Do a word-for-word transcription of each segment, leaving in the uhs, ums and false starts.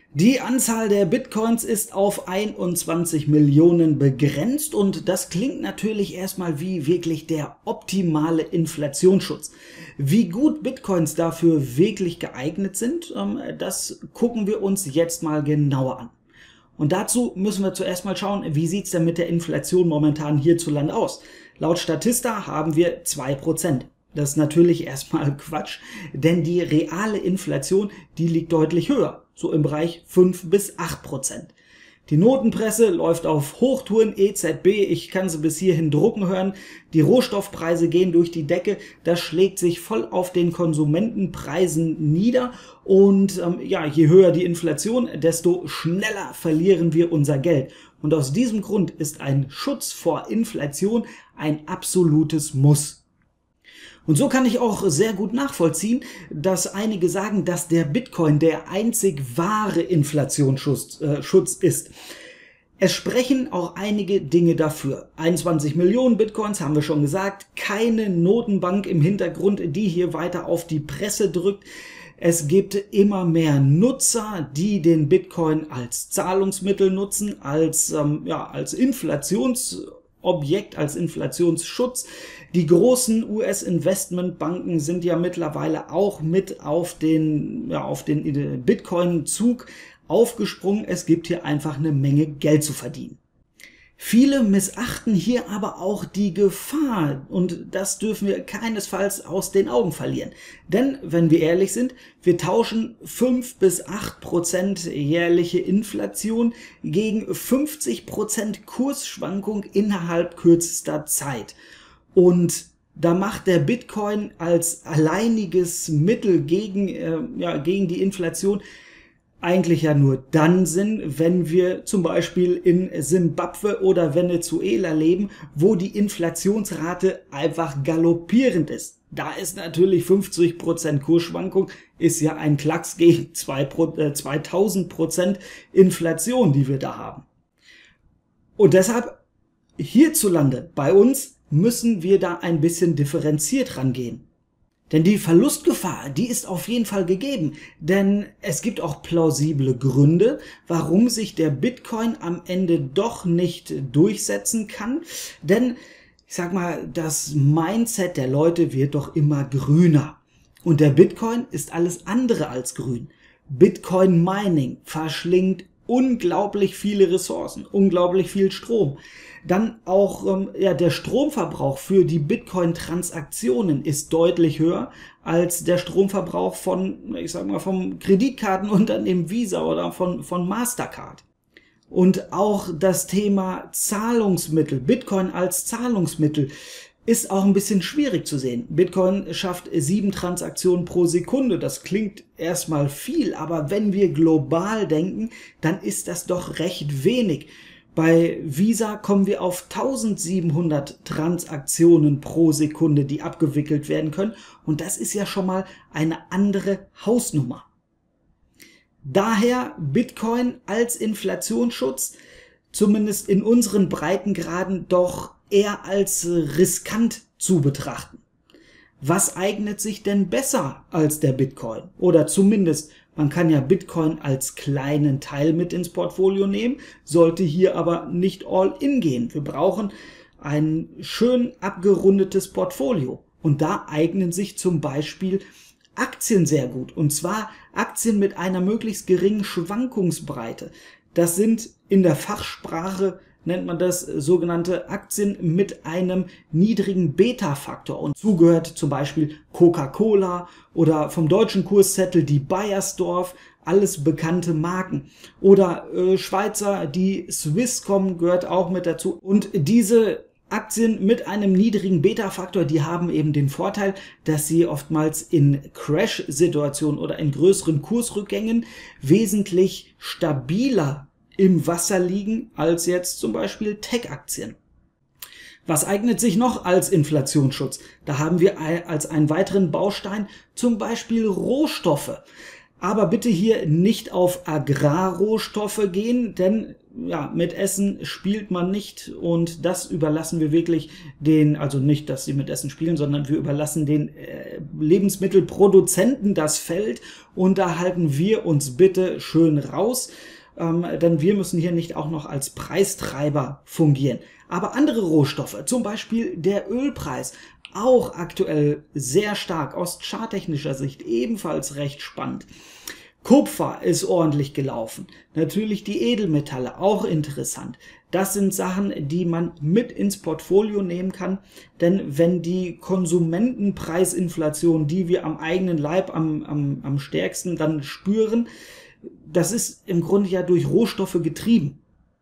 Die Anzahl der Bitcoins ist auf einundzwanzig Millionen begrenzt und das klingt natürlich erstmal wie wirklich der optimale Inflationsschutz. Wie gut Bitcoins dafür wirklich geeignet sind, das gucken wir uns jetzt mal genauer an. Und dazu müssen wir zuerst mal schauen, wie sieht es denn mit der Inflation momentan hierzulande aus. Laut Statista haben wir zwei Prozent. Das ist natürlich erstmal Quatsch, denn die reale Inflation, die liegt deutlich höher, so im Bereich fünf bis acht Prozent. Die Notenpresse läuft auf Hochtouren, E Z B, ich kann sie bis hierhin drucken hören, die Rohstoffpreise gehen durch die Decke, das schlägt sich voll auf den Konsumentenpreisen nieder und ähm, ja, je höher die Inflation, desto schneller verlieren wir unser Geld. Und aus diesem Grund ist ein Schutz vor Inflation ein absolutes Muss. Und so kann ich auch sehr gut nachvollziehen, dass einige sagen, dass der Bitcoin der einzig wahre Inflationsschutz äh, Schutz ist. Es sprechen auch einige Dinge dafür. einundzwanzig Millionen Bitcoins haben wir schon gesagt, keine Notenbank im Hintergrund, die hier weiter auf die Presse drückt. Es gibt immer mehr Nutzer, die den Bitcoin als Zahlungsmittel nutzen, als, ähm, ja, als Inflationsobjekt, als Inflationsschutz. Die großen U S-Investmentbanken sind ja mittlerweile auch mit auf den, ja, auf den Bitcoin-Zug aufgesprungen. Es gibt hier einfach eine Menge Geld zu verdienen. Viele missachten hier aber auch die Gefahr und das dürfen wir keinesfalls aus den Augen verlieren. Denn, wenn wir ehrlich sind, wir tauschen fünf bis acht Prozent jährliche Inflation gegen fünfzig Prozent Kursschwankung innerhalb kürzester Zeit. Und da macht der Bitcoin als alleiniges Mittel gegen, äh, ja, gegen die Inflation eigentlich ja nur dann Sinn, wenn wir zum Beispiel in Simbabwe oder Venezuela leben, wo die Inflationsrate einfach galoppierend ist. Da ist natürlich fünfzig Prozent Kursschwankung, ist ja ein Klacks gegen zweitausend Prozent Inflation, die wir da haben. Und deshalb hierzulande bei uns müssen wir da ein bisschen differenziert rangehen. Denn die Verlustgefahr, die ist auf jeden Fall gegeben. Denn es gibt auch plausible Gründe, warum sich der Bitcoin am Ende doch nicht durchsetzen kann. Denn, ich sag mal, das Mindset der Leute wird doch immer grüner. Und der Bitcoin ist alles andere als grün. Bitcoin Mining verschlingt unglaublich viele Ressourcen, unglaublich viel Strom. Dann auch ähm, ja, der Stromverbrauch für die Bitcoin-Transaktionen ist deutlich höher als der Stromverbrauch von, ich sag mal, vom Kreditkartenunternehmen Visa oder von, von Mastercard. Und auch das Thema Zahlungsmittel, Bitcoin als Zahlungsmittel, ist auch ein bisschen schwierig zu sehen. Bitcoin schafft sieben Transaktionen pro Sekunde. Das klingt erstmal viel, aber wenn wir global denken, dann ist das doch recht wenig. Bei Visa kommen wir auf eintausendsiebenhundert Transaktionen pro Sekunde, die abgewickelt werden können. Und das ist ja schon mal eine andere Hausnummer. Daher Bitcoin als Inflationsschutz, zumindest in unseren Breitengraden, doch eher als riskant zu betrachten. Was eignet sich denn besser als der Bitcoin? Oder zumindest, man kann ja Bitcoin als kleinen Teil mit ins Portfolio nehmen, sollte hier aber nicht all in gehen. Wir brauchen ein schön abgerundetes Portfolio. Und da eignen sich zum Beispiel Aktien sehr gut. Und zwar Aktien mit einer möglichst geringen Schwankungsbreite. Das sind in der Fachsprache, nennt man das, sogenannte Aktien mit einem niedrigen Beta-Faktor. Und zugehört zum Beispiel Coca-Cola oder vom deutschen Kurszettel die Bayersdorf, alles bekannte Marken. Oder äh, Schweizer, die Swisscom gehört auch mit dazu. Und diese Aktien mit einem niedrigen Beta-Faktor, die haben eben den Vorteil, dass sie oftmals in Crash-Situationen oder in größeren Kursrückgängen wesentlich stabiler im Wasser liegen als jetzt zum Beispiel Tech-Aktien. Was eignet sich noch als Inflationsschutz? Da haben wir als einen weiteren Baustein zum Beispiel Rohstoffe. Aber bitte hier nicht auf Agrarrohstoffe gehen, denn ja, mit Essen spielt man nicht und das überlassen wir wirklich den, also nicht, dass sie mit Essen spielen, sondern wir überlassen den äh, Lebensmittelproduzenten das Feld und da halten wir uns bitte schön raus, ähm, denn wir müssen hier nicht auch noch als Preistreiber fungieren. Aber andere Rohstoffe, zum Beispiel der Ölpreis, auch aktuell sehr stark, aus charttechnischer Sicht ebenfalls recht spannend. Kupfer ist ordentlich gelaufen. Natürlich die Edelmetalle, auch interessant. Das sind Sachen, die man mit ins Portfolio nehmen kann, denn wenn die Konsumentenpreisinflation, die wir am eigenen Leib am, am, am stärksten dann spüren, das ist im Grunde ja durch Rohstoffe getrieben.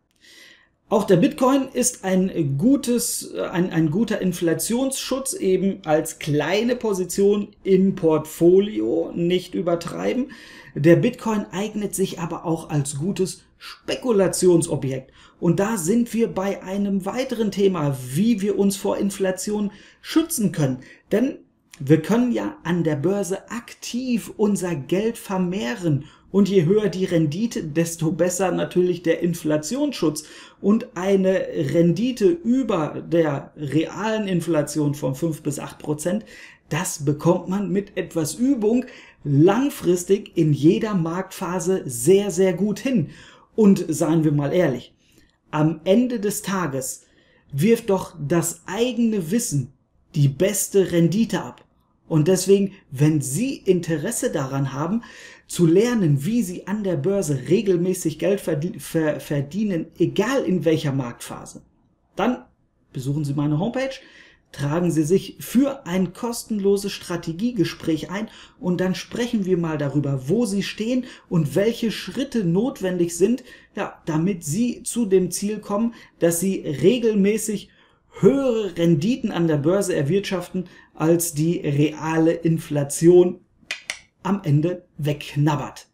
Auch der Bitcoin ist ein gutes, ein, ein guter Inflationsschutz, eben als kleine Position im Portfolio, nicht übertreiben. Der Bitcoin eignet sich aber auch als gutes Spekulationsobjekt. Und da sind wir bei einem weiteren Thema, wie wir uns vor Inflation schützen können. Denn wir können ja an der Börse aktiv unser Geld vermehren. Und je höher die Rendite, desto besser natürlich der Inflationsschutz. Und eine Rendite über der realen Inflation von fünf bis acht Prozent, das bekommt man mit etwas Übung langfristig in jeder Marktphase sehr, sehr gut hin. Und seien wir mal ehrlich, am Ende des Tages wirft doch das eigene Wissen die beste Rendite ab. Und deswegen, wenn Sie Interesse daran haben, zu lernen, wie Sie an der Börse regelmäßig Geld verdienen, egal in welcher Marktphase, dann besuchen Sie meine Homepage, tragen Sie sich für ein kostenloses Strategiegespräch ein und dann sprechen wir mal darüber, wo Sie stehen und welche Schritte notwendig sind, ja, damit Sie zu dem Ziel kommen, dass Sie regelmäßig höhere Renditen an der Börse erwirtschaften, als die reale Inflation am Ende wegknabbert.